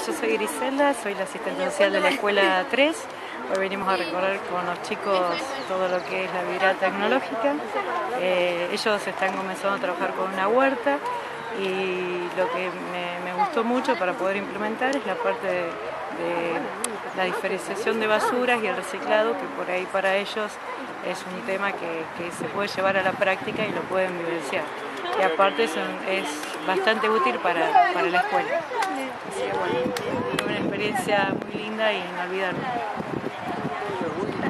Yo soy Griselda, soy la asistente social de la Escuela 3. Hoy venimos a recorrer con los chicos todo lo que es la vidriera tecnológica. Ellos están comenzando a trabajar con una huerta y lo que me gustó mucho para poder implementar es la parte de la diferenciación de basuras y el reciclado, que por ahí para ellos es un tema que se puede llevar a la práctica y lo pueden vivenciar. Y aparte es bastante útil para la escuela. Así que bueno, fue una experiencia muy linda e inolvidable.